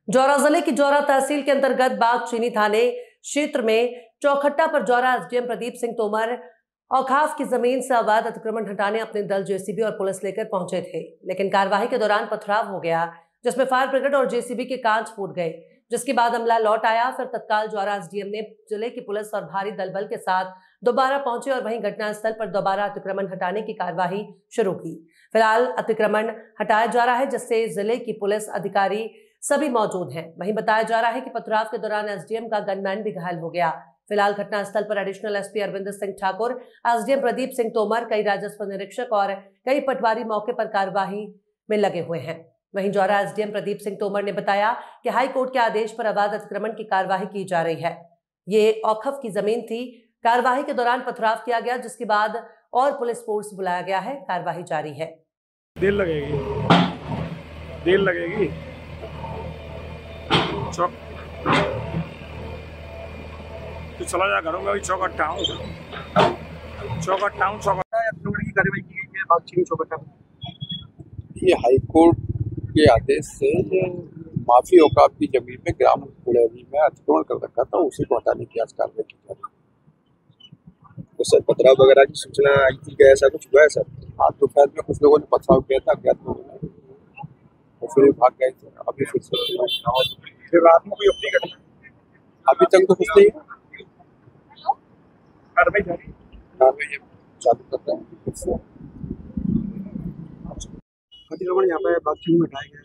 जौरा जिले की जौरा तहसील के अंतर्गत बाग चीनी थाने क्षेत्र में चौखट्टा पर जौरा एसडीएम प्रदीप सिंह तोमर औखाफ की जमीन से अवैध अतिक्रमण हटाने अपने दल जेसीबी और पुलिस लेकर पहुंचे थे, लेकिन कार्यवाही के दौरान पथराव हो गया जिसमें फायर ब्रिगेड और जेसीबी के कांच फूट गए, जिसके बाद अमला लौट आया। फिर तत्काल जौरा एसडीएम ने जिले की पुलिस और भारी दल बल के साथ दोबारा पहुंचे और वहीं घटनास्थल पर दोबारा अतिक्रमण हटाने की कार्यवाही शुरू की। फिलहाल अतिक्रमण हटाया जा रहा है, जिससे जिले की पुलिस अधिकारी सभी मौजूद हैं। वहीं बताया जा रहा है कि पथराव के दौरान एसडीएम का गनमैन भी घायल हो गया। फिलहाल घटनास्थल पर additional SP Arvind Singh Thakur, SDM Pradeep Singh Tomar, कई राजस्व निरीक्षक और कई पटवारी मौके पर कार्यवाही में लगे हुए हैं। वहीं जौरा एसडीएम प्रदीप सिंह तोमर ने बताया कि हाई कोर्ट के आदेश पर अवैध अतिक्रमण की कार्यवाही की जा रही है। ये औखफ की जमीन थी। कार्यवाही के दौरान पथराव किया गया, जिसके बाद और पुलिस फोर्स बुलाया गया है। कार्यवाही जारी है। देर लगेगी तो चला जा घरों में। अभी चौखट्टा हूँ की कार्रवाई की गई है बाग चीनी चौखट्टा में। ये हाईकोर्ट के आदेश से माफी औकाफ की जमीन में ग्राम कुड़ेवी में अतिक्रमण कर रखा था, उसी को हटाने की आज कार्रवाई की जा रही है। तो सर पथराव वगैरह की सूचना आई थी क्या, ऐसा कुछ हुआ है सर? आज दोपहर में कुछ लोगों ने पथराव किया था अज्ञात लोगों ने, और फिर भाग गए थे। अभी फिर से रात में कोई अपनी घटना अभी तक तो कुछ नहीं है। कार्रवाई चालू करते हैं। अतिक्रमण यहाँ पे बाग चीनी में हटाए गए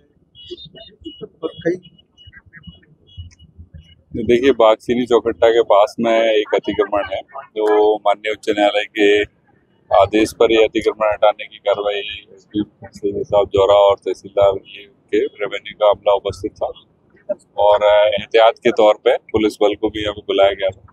हैं। देखिए, बाग चीनी चौखट्टा के पास में एक अतिक्रमण है जो माननीय उच्च न्यायालय के आदेश पर ये अतिक्रमण हटाने की कार्रवाई एसपी साहब जौरा और तहसीलदार के रेवेन्यू का अमला उपस्थित था और एहतियात के तौर पे पुलिस बल को भी यहाँ पे बुलाया गया था।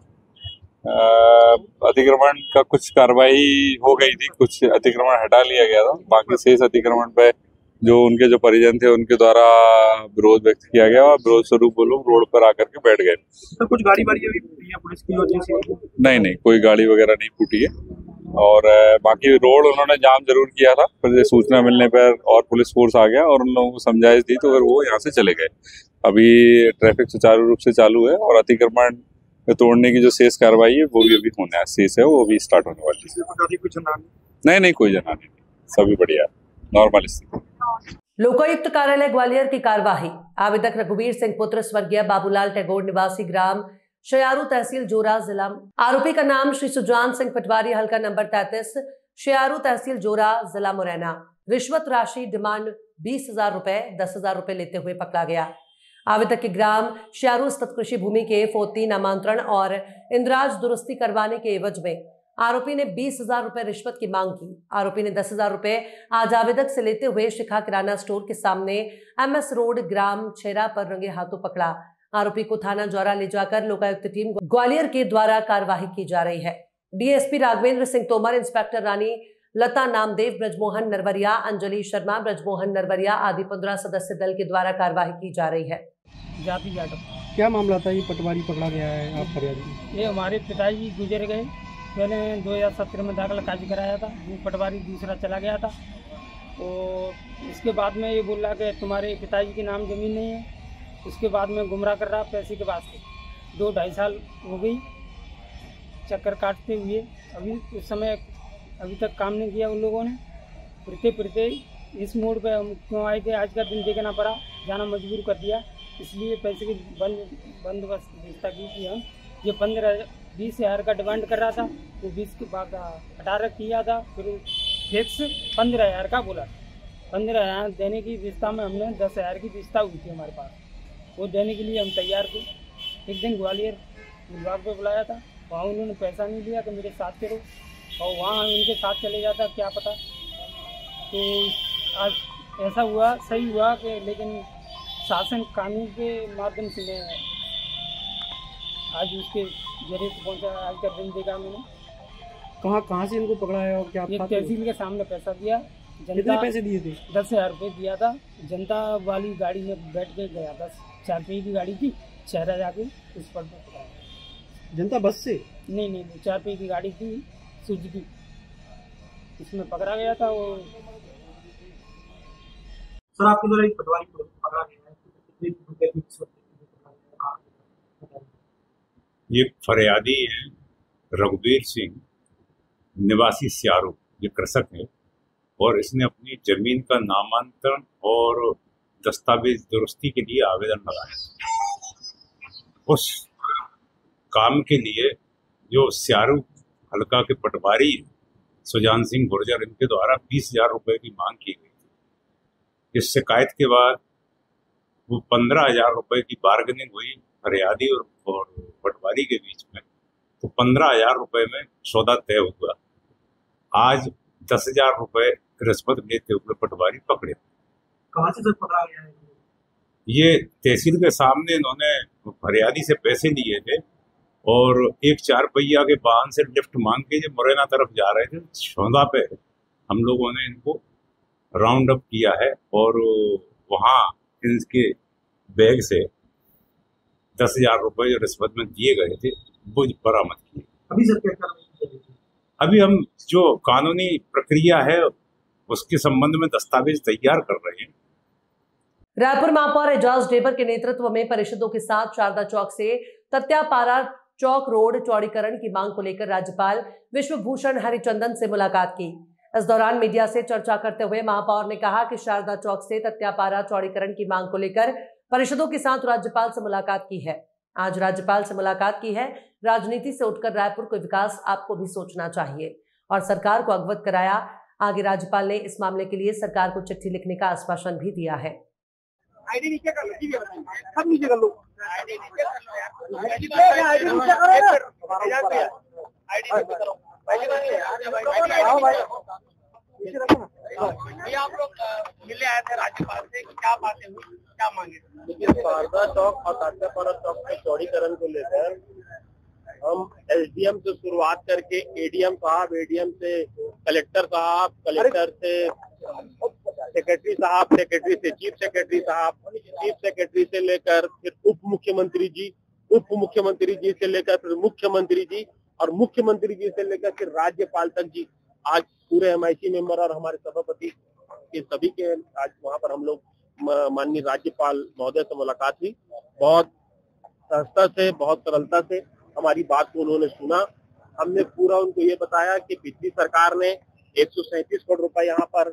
अतिक्रमण का कुछ कार्रवाई हो गई थी, कुछ अतिक्रमण हटा लिया गया था। बाकी शेष अतिक्रमण पे जो उनके जो परिजन थे उनके द्वारा विरोध व्यक्त किया गया और विरोध स्वरूप वो लोग रोड पर आकर के बैठ गए। तो कुछ गाड़ी वाड़ी भी फूटी है पुलिस की वजह से? नहीं, कोई गाड़ी वगैरह नहीं फूटी है। और बाकी रोड उन्होंने जाम जरूर किया था, पर सूचना मिलने पर और पुलिस फोर्स आ गया और उन लोगों को समझाइश दी तो फिर वो यहाँ से चले गए। अभी ट्रैफिक सुचारू रूप से चालू है और अतिक्रमण तोड़ने की जो शेष कार्रवाई है वो भी अभी होने शेष है, वो भी स्टार्ट होने वाली है। नहीं, कोई जनानी नहीं, सभी बढ़िया नॉर्मल स्थिति। लोकायुक्त कार्यालय ग्वालियर की कार्यवाही। आवेदक रघुवीर सिंह पुत्र स्वर्गीय बाबूलाल टैगोर निवासी ग्राम शयारू तहसील जोरा जिला। आरोपी का नाम श्री सुजान सिंह पटवारी, हल्का नंबर 33, शयारू तहसील जोरा जिला मुरैना। रिश्वत राशि डिमांड 20,000 रुपए 10,000 रुपए लेते हुए पकड़ा गया। आवेदक के ग्राम शयारू स्थित कृषि भूमि के फोती नामांतरण और इंद्राज दुरुस्ती करवाने के एवज में आरोपी ने 20,000 रुपए रिश्वत की मांग की। आरोपी ने 10,000 रुपए आज आवेदक से लेते हुए शिखा किराना स्टोर के सामने MS रोड ग्राम छेरा पर रंगे हाथों पकड़ा। आरोपी को थाना जौरा ले जाकर लोकायुक्त टीम ग्वालियर के द्वारा कार्यवाही की जा रही है। डीएसपी राघवेंद्र सिंह तोमर, इंस्पेक्टर रानी लता नामदेव, ब्रजमोहन नरवरिया, अंजलि शर्मा, ब्रजमोहन नरवरिया आदि 15 सदस्य दल के द्वारा कार्यवाही की जा रही है। जाति जाटव क्या मामला था? ये पटवारी पकड़ा गया है, आप फरियादी? ये हमारे पिताजी गुजर गए, मैंने 2017 में दाखिला काजी कराया था, वो पटवारी दूसरा चला गया था। और इसके बाद में ये बोल रहा कि तुम्हारे पिताजी के नाम ज़मीन नहीं है। उसके बाद में गुमराह कर रहा पैसे के वास्ते। 2-2.5 साल हो गई चक्कर काटते हुए। अभी उस समय अभी तक काम नहीं किया उन लोगों ने। फिरते इस मोड़ पे हम क्यों आए थे, आज का दिन देखना पड़ा, जाना मजबूर कर दिया। इसलिए पैसे की बंदोबस्त व्यवस्था की कि हम ये 15-20 हज़ार का डिमांड कर रहा था, वो 20 के बाद 18 किया था, फिर फिक्स 15,000 का बोला। 15,000 देने की व्यवस्था में हमने 10,000 की व्यवस्था हुई थी हमारे पास, वो देने के लिए हम तैयार थे। एक दिन ग्वालियर विभाग पे बुलाया था, वहाँ उन्होंने पैसा नहीं लिया कि मेरे साथ चलो, और वहाँ हम उनके साथ चले जाता क्या पता। तो आज ऐसा हुआ, सही हुआ कि लेकिन शासन कानून के माध्यम से मैं आज उसके जरिए से पहुँचा। आज का दिन देखा मैंने। कहाँ से इनको पकड़ा है और क्या? एक तहसील के सामने पैसा दिया। कितने पैसे दिए थे? 10,000 रुपये दिया था। जनता वाली गाड़ी में बैठ के गया था, 4 पहिए की गाड़ी थी, शहरा जाके उस पर पकड़ा। जनता बस से? नहीं, 4 पहिए की गाड़ी थी सुजुकी, इसमें पकड़ा गया था। वो सर आपके द्वारा एक पटवारी को पकड़ा गया है, ये फरियादी है रघुवीर सिंह निवासी स्यारू, ये कृषक है और इसने अपनी जमीन का नामांतरण और दस्तावेज दुरुस्ती के लिए आवेदन लगाया। उस काम के लिए जो स्यारू हल्का के पटवारी सुजान सिंह गुर्जर, इनके द्वारा 20,000 रुपए की मांग की गई थी। इस शिकायत के बाद वो 15,000 रुपए की बार्गेनिंग हुई फरियादी और पटवारी के बीच में, तो 15,000 रुपए में सौदा तय हुआ। आज 10,000 रुपए रिश्वत लेते हुए पटवारी पकड़े। कहाँ से सर पकड़ा गया है? ये तहसील के सामने इन्होंने फरियादी से पैसे लिए थे और एक 4 पहिया के वाहन से लिफ्ट मांग के जो मुरैना तरफ जा रहे थे, सौदा पे हम लोगों ने इनको राउंड अप किया है और वहाँ इनके बैग से 10,000 रुपए जो रिश्वत में दिए गए थे वो बरामद किए। अभी सर क्या कार्रवाई की? अभी हम जो कानूनी प्रक्रिया है उसके संबंध में दस्तावेज तैयार कर रहे हैं। रायपुर महापौर एजाज ढेबर के नेतृत्व में परिषदों के साथ शारदा चौक से तत्यापारा चौक रोड चौड़ीकरण की मांग को लेकर राज्यपाल विश्वभूषण हरिचंदन से मुलाकात की। इस दौरान मीडिया से चर्चा करते हुए महापौर ने कहा कि शारदा चौक से तत्यापारा चौड़ीकरण की मांग को लेकर परिषदों के साथ राज्यपाल से मुलाकात की है। आज राज्यपाल से मुलाकात की है। राजनीति से उठकर रायपुर को विकास आपको भी सोचना चाहिए और सरकार को अवगत कराया। आगे राज्यपाल ने इस मामले के लिए सरकार को चिट्ठी लिखने का आश्वासन भी दिया है। आईडी नीचे कर लो, सब नीचे कर लो। आप लोग मिले आए थे राज्यपाल से, क्या बातें हुई, क्या मांगे? देखिए, शारदा चौक और तत्यापारा चौक के चौड़ीकरण को लेकर हम एसडीएम से शुरुआत करके एडीएम साहब, एडीएम से कलेक्टर साहब, कलेक्टर से सेक्रेटरी साहब, सेक्रेटरी से चीफ सेक्रेटरी साहब, चीफ सेक्रेटरी से लेकर फिर उप मुख्यमंत्री जी, उप मुख्यमंत्री जी से लेकर फिर मुख्यमंत्री जी और मुख्यमंत्री जी से लेकर फिर राज्यपाल तक जी, आज पूरे एमआईसी मेंबर और हमारे सभापति के सभी के आज वहाँ पर हम लोग माननीय राज्यपाल महोदय से मुलाकात हुई। बहुत सहजता से, बहुत सरलता से हमारी बात को उन्होंने सुना। हमने पूरा उनको ये बताया कि पिछली सरकार ने 137 करोड़ रुपए यहाँ पर,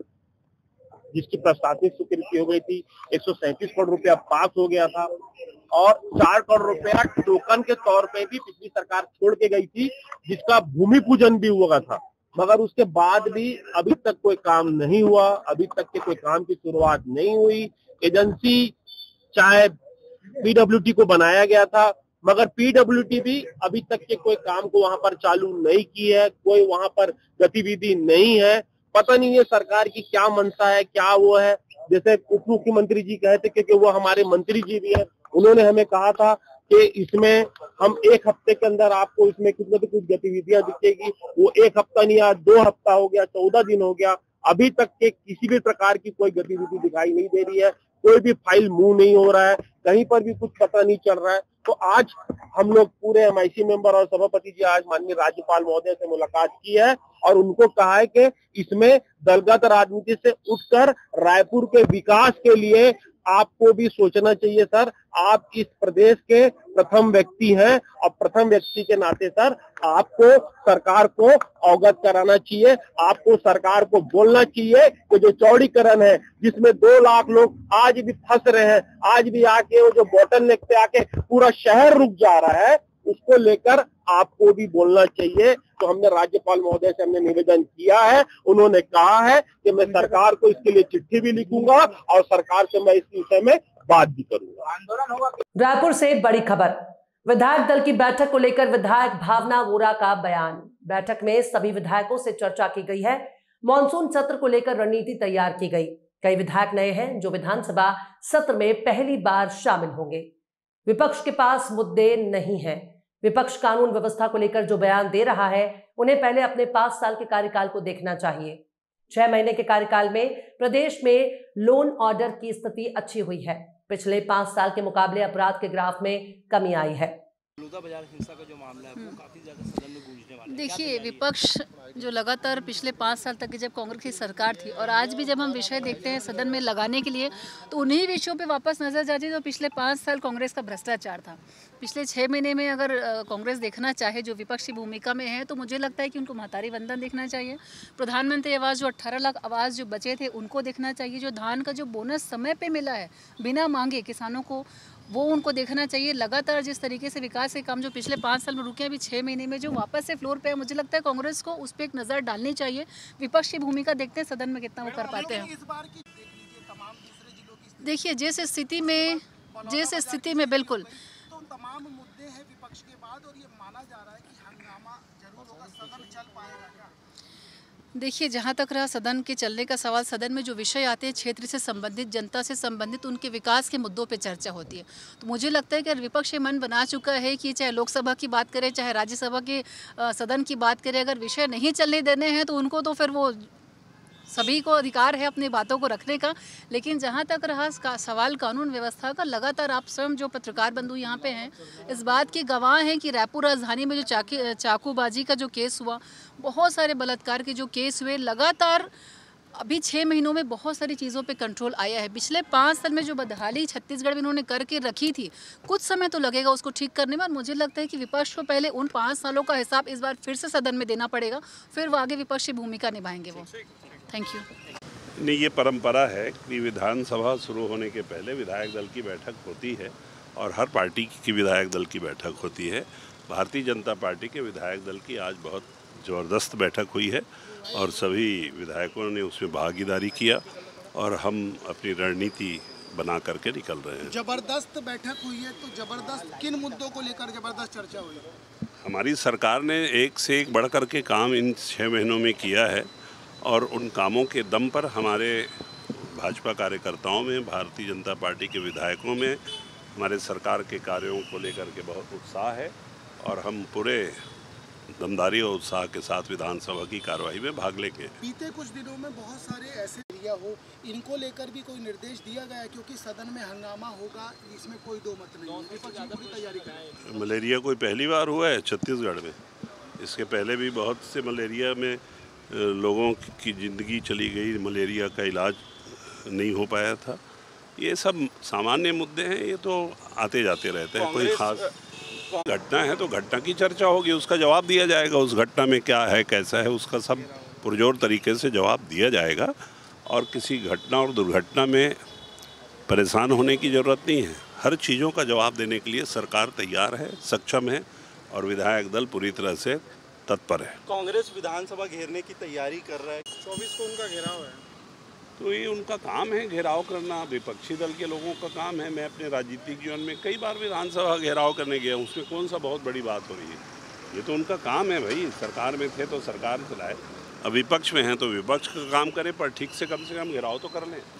जिसकी प्रशासनिक स्वीकृति हो गई थी, 137 करोड़ रुपया पास हो गया था और 4 करोड़ रुपया टोकन के तौर पे भी पिछली सरकार छोड़ के गई थी, जिसका भूमि पूजन भी हुआ था, मगर उसके बाद भी अभी तक कोई काम नहीं हुआ, अभी तक के कोई काम की शुरुआत नहीं हुई। एजेंसी चाहे पीडब्ल्यूडी को बनाया गया था, मगर पीडब्ल्यूडी भी अभी तक के कोई काम को वहां पर चालू नहीं की है, कोई वहां पर गतिविधि नहीं है। पता नहीं है सरकार की क्या मंशा है, क्या वो है। जैसे उप मुख्यमंत्री जी कहे थे, क्योंकि वो हमारे मंत्री जी भी है, उन्होंने हमें कहा था कि इसमें हम 1 हफ्ते के अंदर आपको इसमें कुछ न कुछ गतिविधियां दिखेगी। वो 1 हफ्ता नहीं, आज 2 हफ्ता हो गया, 14 दिन हो गया, अभी तक के किसी भी प्रकार की कोई गतिविधि दिखाई नहीं दे रही है, कोई भी फाइल मूव नहीं हो रहा है, कहीं पर भी कुछ पता नहीं चल रहा है। तो आज हम लोग पूरे एमआईसी मेंबर और सभापति जी आज माननीय राज्यपाल महोदय से मुलाकात की है और उनको कहा है कि इसमें दलगत राजनीति से उठकर रायपुर के विकास के लिए आपको भी सोचना चाहिए सर। आप इस प्रदेश के प्रथम व्यक्ति हैं और प्रथम व्यक्ति के नाते सर आपको सरकार को अवगत कराना चाहिए, आपको सरकार को बोलना चाहिए कि जो चौड़ीकरण है जिसमें 2 लाख लोग आज भी फंस रहे हैं, आज भी आके वो जो बोटल नेक पे आके पूरा शहर रुक जा रहा है, उसको लेकर आपको भी बोलना चाहिए। तो हमने राज्यपाल महोदय से हमने निवेदन किया है, उन्होंने कहा है कि मैं सरकार को इसके लिए चिट्ठी भी लिखूंगा और सरकार से मैं इस विषय में बात भी करूंगा। आंदोलन होगा। रायपुर से बड़ी खबर, विधायक दल की बैठक को लेकर विधायक भावना वोरा का बयान। बैठक में सभी विधायकों से चर्चा की गई है। मॉनसून सत्र को लेकर रणनीति तैयार की गई। कई विधायक नए हैं जो विधानसभा सत्र में पहली बार शामिल होंगे। विपक्ष के पास मुद्दे नहीं हैं। विपक्ष कानून व्यवस्था को लेकर जो बयान दे रहा है, उन्हें पहले अपने 5 साल के कार्यकाल को देखना चाहिए। 6 महीने के कार्यकाल में प्रदेश में लोन ऑर्डर की स्थिति अच्छी हुई है। पिछले 5 साल के मुकाबले अपराध के ग्राफ में कमी आई है। बाजार हिंसा का जो मामला है वो काफी ज्यादा सदन में गूंजने वाला है। देखिए, विपक्ष जो लगातार पिछले 5 साल तक की जब कांग्रेस की सरकार थी और आज भी जब हम विषय देखते हैं सदन में लगाने के लिए तो उन्हीं विषयों पे वापस नजर जाती है। तो पिछले 5 साल कांग्रेस का भ्रष्टाचार था। पिछले 6 महीने में अगर कांग्रेस देखना चाहे जो विपक्ष की भूमिका में है तो मुझे लगता है कि उनको महतारी वंदन देखना चाहिए। प्रधानमंत्री आवास जो 18 लाख आवास जो बचे थे उनको देखना चाहिए। जो धान का जो बोनस समय पे मिला है बिना मांगे किसानों को, वो उनको देखना चाहिए। लगातार जिस तरीके से विकास के काम जो पिछले 5 साल में रुके, अभी 6 महीने में जो वापस से फ्लोर पे है, मुझे लगता है कांग्रेस को उस पर एक नज़र डालनी चाहिए। विपक्ष की भूमिका देखते हैं सदन में कितना वो कर पाते हैं। देखिए, जिस स्थिति में बिल्कुल तमाम मुद्दे हैं विपक्ष के बाद और ये माना जा रहा है कि हंगामा जरूर होगा, सदन चल पाएगा क्या? देखिए, जहाँ तक रहा सदन के चलने का सवाल, सदन में जो विषय आते हैं क्षेत्र से संबंधित, जनता से संबंधित, उनके विकास के मुद्दों पे चर्चा होती है। तो मुझे लगता है कि विपक्ष ये मन बना चुका है कि चाहे लोकसभा की बात करें चाहे राज्यसभा के सदन की बात करें, अगर विषय नहीं चलने देने हैं तो उनको तो फिर वो सभी को अधिकार है अपनी बातों को रखने का। लेकिन जहाँ तक रहा सवाल कानून व्यवस्था का, लगातार आप स्वयं जो पत्रकार बंधु यहाँ पे हैं इस बात के गवाह हैं कि रायपुर राजधानी में जो चाकूबाजी का जो केस हुआ, बहुत सारे बलात्कार के जो केस हुए, लगातार अभी 6 महीनों में बहुत सारी चीज़ों पे कंट्रोल आया है। पिछले 5 साल में जो बदहाली छत्तीसगढ़ में इन्होंने करके रखी थी, कुछ समय तो लगेगा उसको ठीक करने में। और मुझे लगता है कि विपक्ष को पहले उन 5 सालों का हिसाब इस बार फिर से सदन में देना पड़ेगा, फिर वो आगे विपक्षी भूमिका निभाएंगे वो। Thank you. नहीं, ये परंपरा है कि विधानसभा शुरू होने के पहले विधायक दल की बैठक होती है और हर पार्टी की विधायक दल की बैठक होती है। भारतीय जनता पार्टी के विधायक दल की आज बहुत ज़बरदस्त बैठक हुई है और सभी विधायकों ने उसमें भागीदारी किया और हम अपनी रणनीति बना करके निकल रहे हैं। जबरदस्त बैठक हुई है, तो जबरदस्त किन मुद्दों को लेकर जबरदस्त चर्चा हुई? हमारी सरकार ने एक से एक बढ़ कर के काम इन 6 महीनों में किया है और उन कामों के दम पर हमारे भाजपा कार्यकर्ताओं में, भारतीय जनता पार्टी के विधायकों में हमारे सरकार के कार्यों को लेकर के बहुत उत्साह है और हम पूरे दमदारी और उत्साह के साथ विधानसभा की कार्रवाई में भाग लेंगे। बीते कुछ दिनों में बहुत सारे ऐसे एरिया हो, इनको लेकर भी कोई निर्देश दिया गया है? क्योंकि सदन में हंगामा होगा, इसमें कोई दो मत नहीं है। विपक्ष तैयारी करें। मलेरिया कोई पहली बार हुआ है छत्तीसगढ़ में? इसके पहले भी बहुत से मलेरिया में लोगों की ज़िंदगी चली गई, मलेरिया का इलाज नहीं हो पाया था। ये सब सामान्य मुद्दे हैं, ये तो आते जाते रहते हैं। कोई खास घटना है तो घटना की चर्चा होगी, उसका जवाब दिया जाएगा। उस घटना में क्या है, कैसा है, उसका सब पुरजोर तरीके से जवाब दिया जाएगा और किसी घटना और दुर्घटना में परेशान होने की ज़रूरत नहीं है। हर चीज़ों का जवाब देने के लिए सरकार तैयार है, सक्षम है और विधायक दल पूरी तरह से तत्पर है। कांग्रेस विधानसभा घेरने की तैयारी कर रहा है, 24 को उनका घेराव है, तो ये उनका काम है घेराव करना, विपक्षी दल के लोगों का काम है। मैं अपने राजनीतिक जीवन में कई बार विधानसभा घेराव करने गया, उसमें कौन सा बहुत बड़ी बात हो रही है? ये तो उनका काम है भाई। सरकार में थे तो सरकार चलाए, अब विपक्ष में हैं तो विपक्ष का काम करे, पर ठीक से कम घेराव तो कर लें।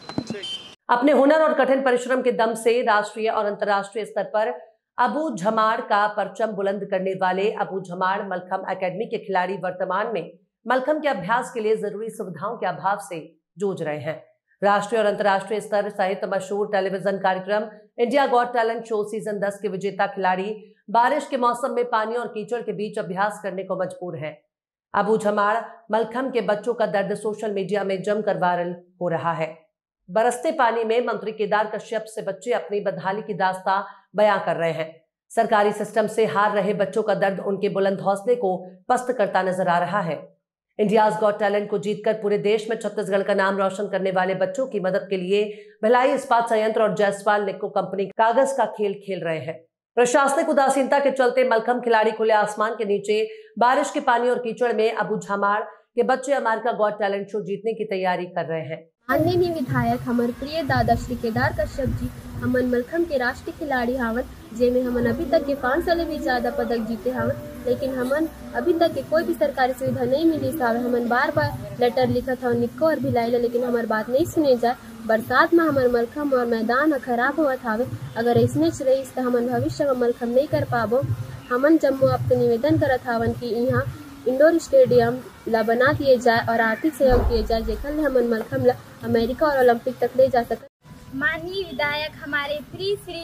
अपने हुनर और कठिन परिश्रम के दम से राष्ट्रीय और अंतर्राष्ट्रीय स्तर पर अबू झमाड़ का परचम बुलंद करने वाले अबू झमाड़ मलखम एकेडमी के खिलाड़ी वर्तमान में मलखम के अभ्यास के लिए जरूरी सुविधाओं के अभाव से जूझ रहे हैं। राष्ट्रीय और अंतर्राष्ट्रीय स्तर सहित मशहूर टेलीविजन कार्यक्रम India got talent show season 10 के विजेता खिलाड़ी बारिश के मौसम में पानी और कीचड़ के बीच अभ्यास करने को मजबूर हैं। अबू झमाड़ मलखम के बच्चों का दर्द सोशल मीडिया में जमकर वायरल हो रहा है। बरसते पानी में मंत्री केदार कश्यप से बच्चे अपनी बदहाली की दास्तां बयां कर रहे हैं। सरकारी सिस्टम से हार रहे बच्चों का दर्द उनके बुलंद हौसले को पस्त करता नजर आ रहा है। इंडियाज गॉट टैलेंट को जीतकर पूरे देश में छत्तीसगढ़ का नाम रोशन करने वाले बच्चों की मदद के लिए भिलाई इस्पात संयंत्र और जायसवाल निक्को कंपनी कागज का खेल खेल रहे हैं। प्रशासनिक उदासीनता के चलते मलखम खिलाड़ी खुले आसमान के नीचे बारिश के पानी और कीचड़ में अबू झमाड़ के बच्चे अमेरिका गॉट टैलेंट शो जीतने की तैयारी कर रहे हैं। माननीय विधायक हमारे प्रिय दादा श्री केदार कश्यप जी हमन मलखम के राष्ट्रीय खिलाड़ी हावन, जेमे हमन अभी तक के 5 साल भी ज्यादा पदक जीते हावन, लेकिन हमन अभी तक के कोई भी सरकारी सुविधा नहीं मिली सावे। हमन बार बार लेटर लिखत हवन निक्को और भिलाई, लेकिन हमार बात नहीं सुने जाए। बरसात में हमार मलखम और मैदान खराब होत हावे, अगर ऐसने रही तो हमन भविष्य में मलखम नहीं कर पाबो। हमन जम्मू आपसे निवेदन करत हावन कि यहाँ इंडोर स्टेडियम ला बना दिए जाए और आर्थिक सहयोग किए जाए, जेकर ले हमन मलखम ला अमेरिका और ओलंपिक तक ले जा सके। माननीय विधायक हमारे प्रिय श्री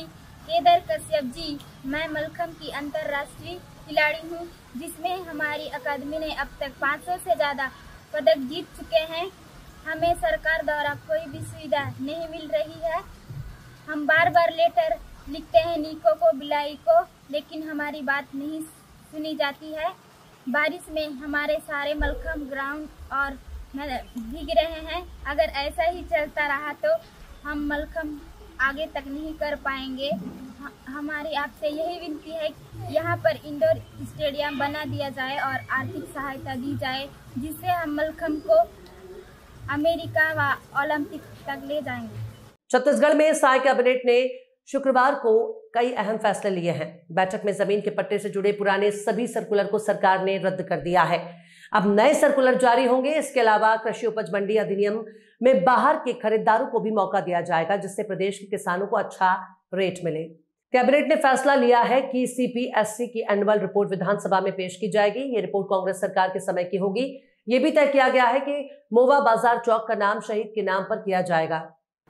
केदार कश्यप जी। मैं मलखम्ब की अंतर्राष्ट्रीय खिलाड़ी हूँ, जिसमें हमारी अकादमी ने अब तक 500 से ज़्यादा पदक जीत चुके हैं। हमें सरकार द्वारा कोई भी सुविधा नहीं मिल रही है। हम बार बार लेटर लिखते हैं नीको को, बिलाई को, लेकिन हमारी बात नहीं सुनी जाती है। बारिश में हमारे सारे मलखम्ब ग्राउंड और भीग रहे हैं। अगर ऐसा ही चलता रहा तो हम मलखम्ब आगे तक नहीं कर पाएंगे। हमारी आपसे यही विनती है कि यहाँ पर इंडोर स्टेडियम बना दिया जाए और आर्थिक सहायता दी जाए, जिससे हम मलखम्ब को अमेरिका व ओलंपिक तक ले जाएंगे। छत्तीसगढ़ में साय कैबिनेट ने शुक्रवार को कई अहम फैसले लिए हैं। बैठक में जमीन के पट्टे से जुड़े पुराने सभी सर्कुलर को सरकार ने रद्द कर दिया है। अब नए सर्कुलर जारी होंगे। इसके अलावा कृषि उपज मंडी अधिनियम में बाहर के खरीदारों को भी मौका दिया जाएगा, जिससे प्रदेश के किसानों को अच्छा रेट मिले। कैबिनेट ने फैसला लिया है कि CPSC की एनुअल रिपोर्ट विधानसभा में पेश की जाएगी। ये रिपोर्ट कांग्रेस सरकार के समय की होगी। ये भी तय किया गया है कि मोवा बाजार चौक का नाम शहीद के नाम पर किया जाएगा।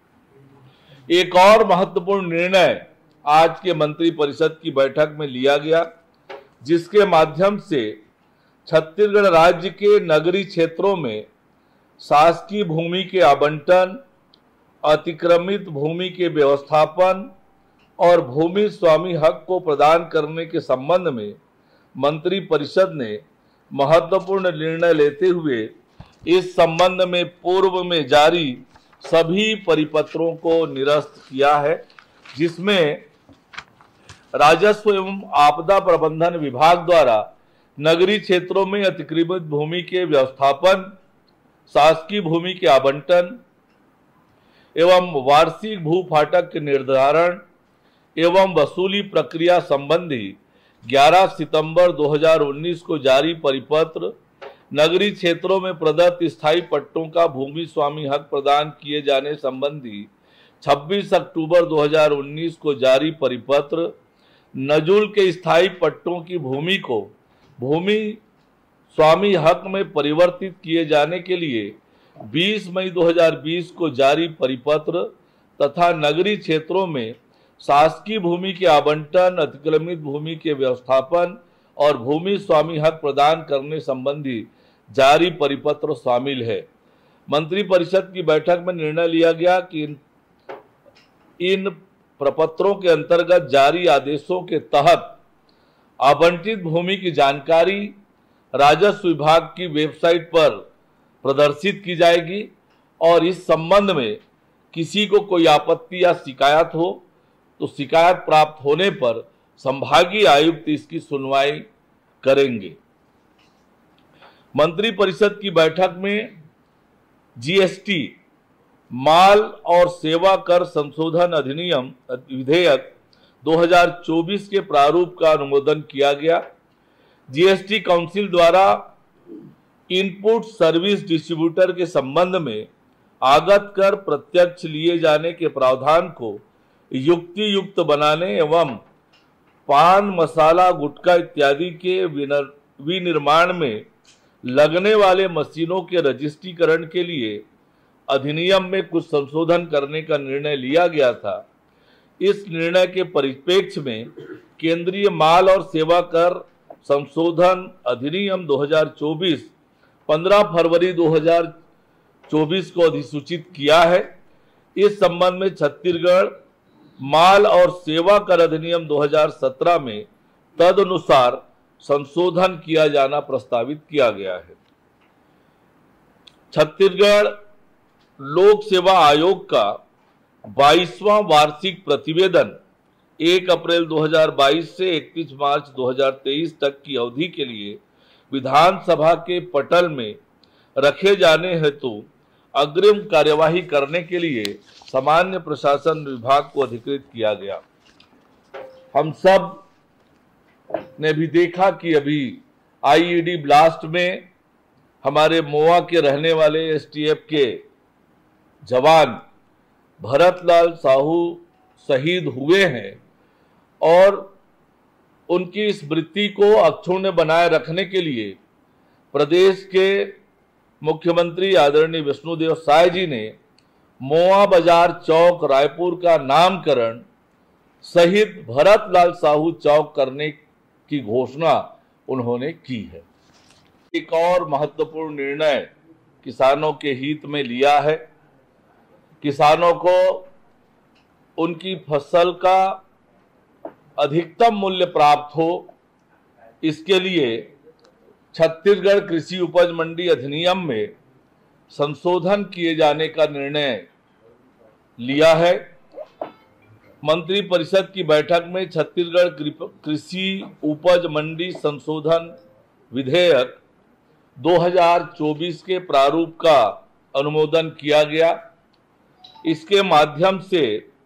एक और महत्वपूर्ण निर्णय आज के मंत्रिपरिषद की बैठक में लिया गया, जिसके माध्यम से छत्तीसगढ़ राज्य के नगरीय क्षेत्रों में शासकीय भूमि के आवंटन, अतिक्रमित भूमि के व्यवस्थापन और भूमि स्वामी हक को प्रदान करने के संबंध में मंत्रिपरिषद ने महत्वपूर्ण निर्णय लेते हुए इस संबंध में पूर्व में जारी सभी परिपत्रों को निरस्त किया है, जिसमें राजस्व एवं आपदा प्रबंधन विभाग द्वारा नगरीय क्षेत्रों में अतिक्रमित भूमि के व्यवस्थापन, शासकीय भूमि के आवंटन एवं वार्षिक भू फाटक के निर्धारण एवं वसूली प्रक्रिया संबंधी 11 सितंबर 2019 को जारी परिपत्र, नगरीय क्षेत्रों में प्रदत्त स्थायी पट्टों का भूमि स्वामी हक प्रदान किए जाने संबंधी 26 अक्टूबर 2019 को जारी परिपत्र, नजुल के स्थायी पट्टों की भूमि को भूमि स्वामी हक में परिवर्तित किए जाने के लिए 20 मई 2020 को जारी परिपत्र तथा नगरीय क्षेत्रों में शासकीय भूमि के आवंटन, अतिक्रमित भूमि के व्यवस्थापन और भूमि स्वामी हक प्रदान करने संबंधी जारी परिपत्र शामिल है। मंत्रिपरिषद की बैठक में निर्णय लिया गया कि इन प्रपत्रों के अंतर्गत जारी आदेशों के तहत आवंटित भूमि की जानकारी राजस्व विभाग की वेबसाइट पर प्रदर्शित की जाएगी और इस संबंध में किसी को कोई आपत्ति या शिकायत हो तो शिकायत प्राप्त होने पर संभागीय आयुक्त इसकी सुनवाई करेंगे। मंत्रिपरिषद की बैठक में GST माल और सेवा कर संशोधन अधिनियम विधेयक 2024 के प्रारूप का अनुमोदन किया गया। GST काउंसिल द्वारा इनपुट सर्विस डिस्ट्रीब्यूटर के संबंध में आगत कर प्रत्यक्ष लिए जाने के प्रावधान को युक्ति युक्त बनाने एवं पान मसाला गुटखा इत्यादि के विनिर्माण में लगने वाले मशीनों के रजिस्ट्रीकरण के लिए अधिनियम में कुछ संशोधन करने का निर्णय लिया गया था। इस निर्णय के परिप्रेक्ष्य में केंद्रीय माल और सेवा कर संशोधन अधिनियम 2024 15 फरवरी 2024 को अधिसूचित किया है। इस संबंध में छत्तीसगढ़ माल और सेवा कर अधिनियम 2017 में तदनुसार संशोधन किया जाना प्रस्तावित किया गया है। छत्तीसगढ़ लोक सेवा आयोग का 22वां वार्षिक प्रतिवेदन 1 अप्रैल 2022 से 31 मार्च 2023 तक की अवधि के लिए विधानसभा के पटल में रखे जाने हेतु अग्रिम कार्यवाही करने के लिए सामान्य प्रशासन विभाग को अधिकृत किया गया। हम सब ने भी देखा कि अभी IED ब्लास्ट में हमारे मोवा के रहने वाले STF के जवान भरतलाल साहू शहीद हुए हैं और उनकी स्मृति को अक्षुण्ण बनाए रखने के लिए प्रदेश के मुख्यमंत्री आदरणीय विष्णुदेव साय जी ने मोवा बाजार चौक रायपुर का नामकरण शहीद भरतलाल साहू चौक करने की घोषणा उन्होंने की है। एक और महत्वपूर्ण निर्णय किसानों के हित में लिया है। किसानों को उनकी फसल का अधिकतम मूल्य प्राप्त हो, इसके लिए छत्तीसगढ़ कृषि उपज मंडी अधिनियम में संशोधन किए जाने का निर्णय लिया है। मंत्री परिषद की बैठक में छत्तीसगढ़ कृषि उपज मंडी संशोधन विधेयक 2024 के प्रारूप का अनुमोदन किया गया। इसके माध्यम से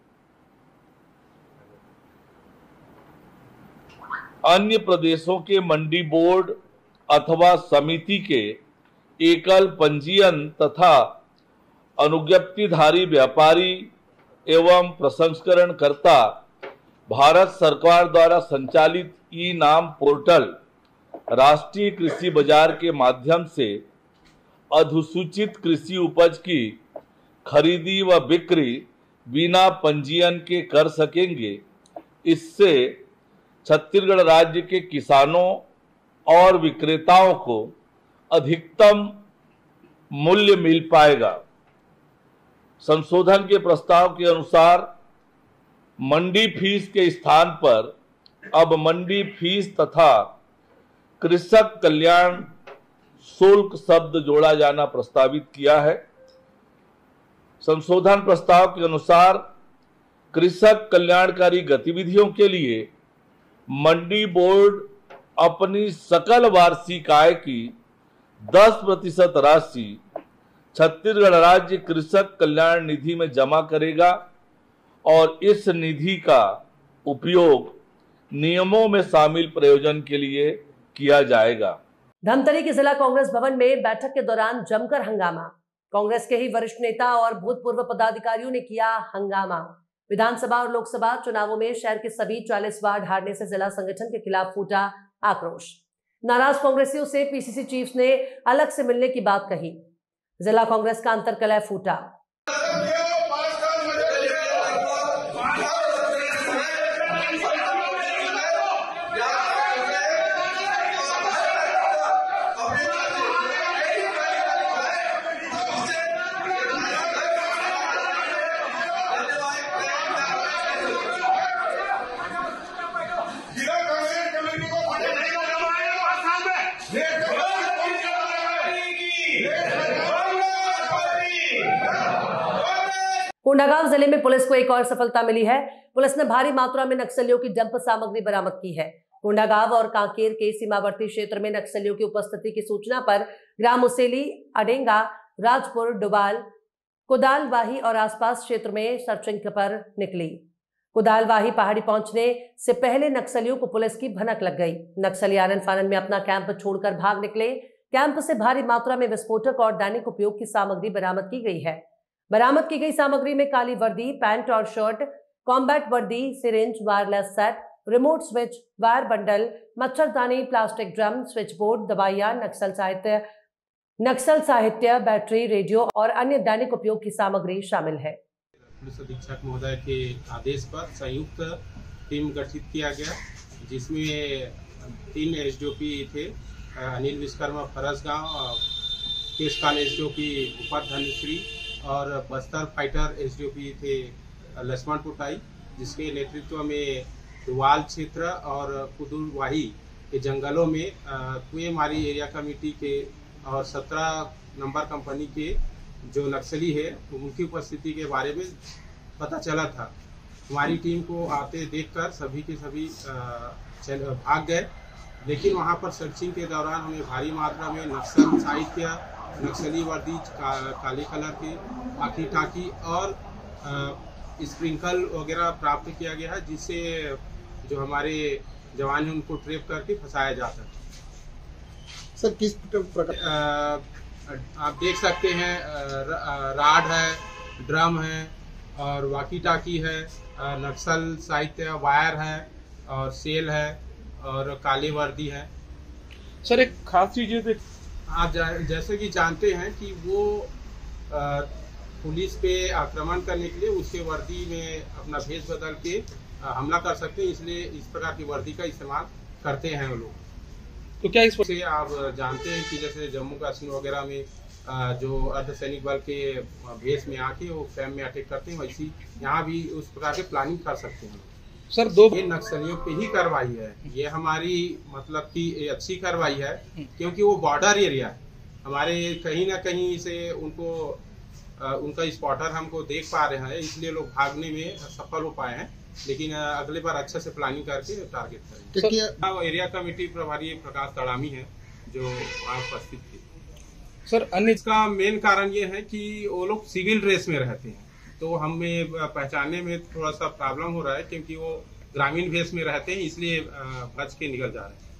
अन्य प्रदेशों के मंडी बोर्ड अथवा समिति के एकल पंजीयन तथा अनुज्ञप्तिधारी व्यापारी एवं प्रसंस्करणकर्ता भारत सरकार द्वारा संचालित ई नाम पोर्टल राष्ट्रीय कृषि बाजार के माध्यम से अधिसूचित कृषि उपज की खरीदी व बिक्री बिना पंजीयन के कर सकेंगे। इससे छत्तीसगढ़ राज्य के किसानों और विक्रेताओं को अधिकतम मूल्य मिल पाएगा। संशोधन के प्रस्ताव के अनुसार मंडी फीस के स्थान पर अब मंडी फीस तथा कृषक कल्याण शुल्क शब्द जोड़ा जाना प्रस्तावित किया है। संशोधन प्रस्ताव के अनुसार कृषक कल्याणकारी गतिविधियों के लिए मंडी बोर्ड अपनी सकल वार्षिक आय की 10% राशि छत्तीसगढ़ राज्य कृषक कल्याण निधि में जमा करेगा और इस निधि का उपयोग नियमों में शामिल प्रयोजन के लिए किया जाएगा। धमतरी के जिला कांग्रेस भवन में बैठक के दौरान जमकर हंगामा। कांग्रेस के ही वरिष्ठ नेता और भूतपूर्व पदाधिकारियों ने किया हंगामा। विधानसभा और लोकसभा चुनावों में शहर के सभी 40 वार्ड हारने से जिला संगठन के खिलाफ फूटा आक्रोश। नाराज कांग्रेसियों से पीसीसी चीफ ने अलग से मिलने की बात कही। जिला कांग्रेस का अंतर्कलह फूटा। कोंडागांव जिले में पुलिस को एक और सफलता मिली है। पुलिस ने भारी मात्रा में नक्सलियों की डंप सामग्री बरामद की है। कोंडागांव और कांकेर के सीमावर्ती क्षेत्र में नक्सलियों की उपस्थिति की सूचना पर ग्राम उसेली, अडेंगा, राजपुर, डुबाल, कुदालवाही और आसपास क्षेत्र में सर्चिंग पर निकली। कुदालवाही पहाड़ी पहुंचने से पहले नक्सलियों को पुलिस की भनक लग गई। नक्सली आनन फानन में अपना कैंप छोड़कर भाग निकले। कैंप से भारी मात्रा में विस्फोटक और दैनिक उपयोग की सामग्री बरामद की गई है। बरामद की गई सामग्री में काली वर्दी, पैंट और शर्ट, कॉम्बैट वर्दी, syringe, wireless set, remote switch, wire bundle, मच्छरदानी, प्लास्टिक ड्रम, स्विच बोर्ड, दवाइयां, नक्सल साहित्य, बैटरी, रेडियो और अन्य दैनिक उपयोग की सामग्री शामिल है। पुलिस अधीक्षक महोदय के आदेश पर संयुक्त टीम गठित किया गया, जिसमें 3 एसडीओपी थे, अनिल विश्वकर्मा फरसगांव, केशकाल एसडीओपी भूपत धनुश्री और बस्तर फाइटर एसडीओपी थे लक्ष्मण टोटाई, जिसके नेतृत्व में दुवाल क्षेत्र और कुदुलवाही के जंगलों में कुएमारी एरिया कमेटी के और 17 नंबर कंपनी के जो नक्सली है उनकी उपस्थिति के बारे में पता चला था। हमारी टीम को आते देखकर सभी के सभी भाग गए, लेकिन वहां पर सर्चिंग के दौरान हमें भारी मात्रा में नक्सल साहित्य, नक्सली वर्दी, काले कलर के आखी टाकी और स्प्रिंकल वगैरह प्राप्त किया गया है, जिससे जो हमारे जवान हैं उनको ट्रेप करके फंसाया जाता है। सर किस प्रकार आप देख सकते हैं, राड है, ड्रम है और वाकी टाकी है, नक्सल साहित्य, वायर है और सेल है और काले वर्दी है। सर एक खास चीज आप जैसे कि जानते हैं कि वो पुलिस पे आक्रमण करने के लिए उसके वर्दी में अपना भेष बदल के हमला कर सकते हैं, इसलिए इस प्रकार की वर्दी का इस्तेमाल करते हैं वो लोग। तो क्या इस से आप जानते हैं कि जैसे जम्मू कश्मीर वगैरह में जो अर्धसैनिक बल के भेष में आके वो कैंप में अटैक करते हैं, वैसी यहाँ भी उस प्रकार के प्लानिंग कर सकते हैं सर। ये नक्सलियों पे ही कार्रवाई है, ये हमारी मतलब कि अच्छी कार्रवाई है, क्योंकि वो बॉर्डर एरिया है हमारे, कहीं ना कहीं से उनको उनका स्पॉटर हमको देख पा रहे हैं, इसलिए लोग भागने में सफल हो पाए हैं। लेकिन अगले बार अच्छे से प्लानिंग करके टारगेट करेंगे। एरिया कमेटी प्रभारी प्रकाश तड़ामी है जो वहाँ उपस्थित थे। सर अन्य इसका मेन कारण ये है कि वो लोग सिविल ड्रेस में रहते हैं, तो हमें पहचानने में थोड़ा सा प्रॉब्लम हो रहा है, क्योंकि वो ग्रामीण भेष में रहते हैं, इसलिए बच के निकल जा रहे हैं।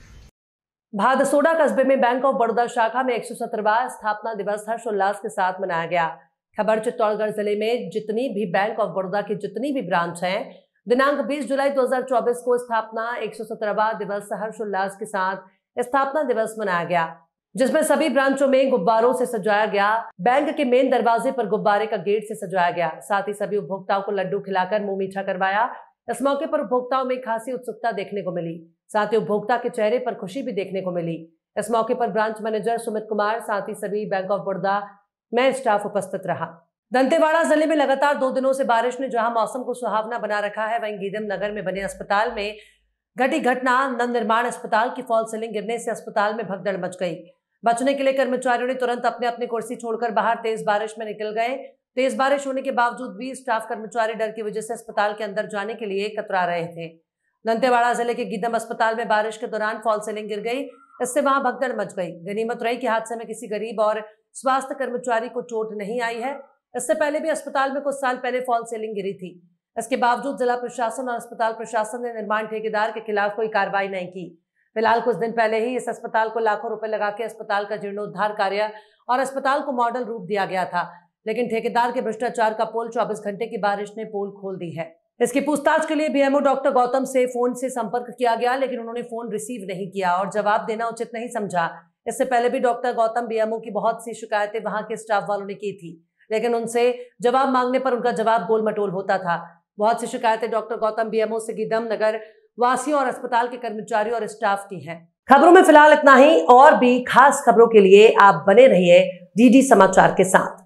भादसोडा कस्बे में बैंक ऑफ बड़ौदा शाखा में 117वां स्थापना दिवस हर्षोल्लास के साथ मनाया गया। खबर चित्तौड़गढ़ जिले में जितनी भी बैंक ऑफ बड़ौदा की जितनी भी ब्रांच हैं, दिनांक 20 जुलाई 2024 को स्थापना 117वां दिवस हर्षोल्लास के साथ स्थापना दिवस मनाया गया, जिसमें सभी ब्रांचों में गुब्बारों से सजाया गया। बैंक के मेन दरवाजे पर गुब्बारे का गेट से सजाया गया। साथ ही सभी उपभोक्ताओं को लड्डू खिलाकर मुंह मीठा करवाया। इस मौके पर उपभोक्ताओं में खासी उत्सुकता देखने को मिली, साथ ही उपभोक्ता के चेहरे पर खुशी भी देखने को मिली। इस मौके पर ब्रांच मैनेजर सुमित कुमार, साथ ही सभी बैंक ऑफ बड़ौदा में स्टाफ उपस्थित रहा। दंतेवाड़ा जिले में लगातार 2 दिनों से बारिश ने जहां मौसम को सुहावना बना रखा है, वहीं गीदम नगर में बने अस्पताल में घटी घटना। नवनिर्माण अस्पताल की फॉल सीलिंग गिरने से अस्पताल में भगदड़ मच गई। बचने के लिए कर्मचारियों ने तुरंत अपने अपनी कुर्सी छोड़कर बाहर तेज बारिश में निकल गए। तेज बारिश होने के बावजूद भी स्टाफ कर्मचारी डर की वजह से अस्पताल के अंदर जाने के लिए कतरा रहे थे। दंतेवाड़ा जिले के गीदम अस्पताल में बारिश के दौरान फॉल सीलिंग गिर गई, इससे वहां भगदड़ मच गई। गनीमत रही कि हादसे में किसी गरीब और स्वास्थ्य कर्मचारी को चोट नहीं आई है। इससे पहले भी अस्पताल में कुछ साल पहले फॉल सीलिंग गिरी थी। इसके बावजूद जिला प्रशासन और अस्पताल प्रशासन ने निर्माण ठेकेदार के खिलाफ कोई कार्रवाई नहीं की। फिलहाल कुछ दिन पहले ही इस अस्पताल को लाखों रुपए लगा के अस्पताल का जीर्णोद्धार कार्य और अस्पताल को मॉडल रूप दिया गया था, लेकिन ठेकेदार के भ्रष्टाचार का पोल 24 घंटे की बारिश ने पोल खोल दी है। इसकी पूछताछ के लिए बीएमओ डॉक्टर गौतम से फोन से संपर्क किया गया, लेकिन उन्होंने फोन रिसीव नहीं किया और जवाब देना उचित नहीं समझा। इससे पहले भी डॉक्टर गौतम बीएमओ की बहुत सी शिकायतें वहां के स्टाफ वालों ने की थी, लेकिन उनसे जवाब मांगने पर उनका जवाब गोल मटोल होता था। बहुत सी शिकायतें डॉक्टर गौतम बीएमओ से गीदम नगर वासियों और अस्पताल के कर्मचारियों और स्टाफ की हैं। खबरों में फिलहाल इतना ही। और भी खास खबरों के लिए आप बने रहिए डीडी समाचार के साथ।